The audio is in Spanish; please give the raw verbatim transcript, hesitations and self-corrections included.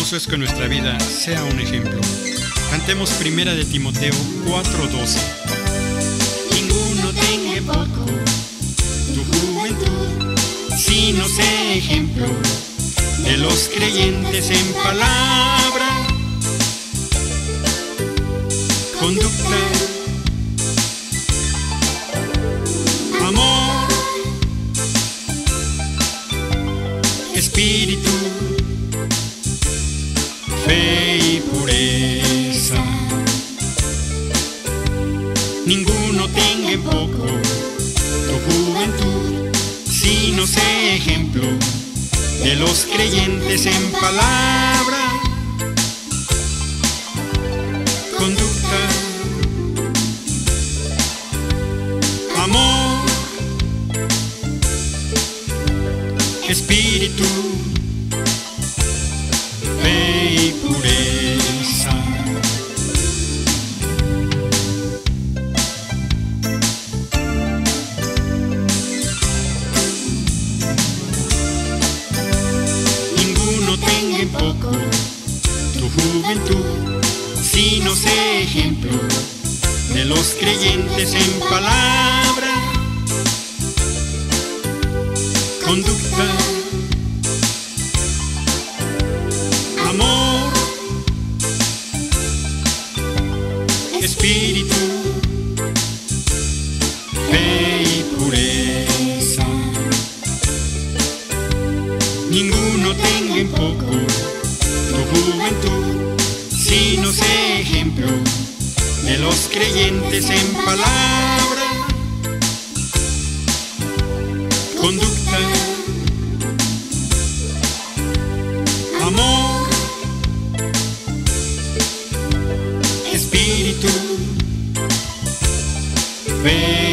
hermoso es que nuestra vida sea un ejemplo. Cantemos primera de Timoteo cuatro doce. Ninguno tenga poco tu juventud, sino sé ejemplo de los creyentes en palabra, conducta, amor, espíritu, fe y pureza. Ninguno tenga en poco tu juventud, sino sé ejemplo de los creyentes en palabra, conducta, amor, espíritu, fe y pureza. Ninguno tenga en poco tu juventud, sino sé ejemplo de los creyentes en palabra, conducta, amor, espíritu, fe y pureza. Ninguno tenga en poco tu juventud, sino sé ejemplo de los creyentes en palabra, conducta, amor, espíritu, fe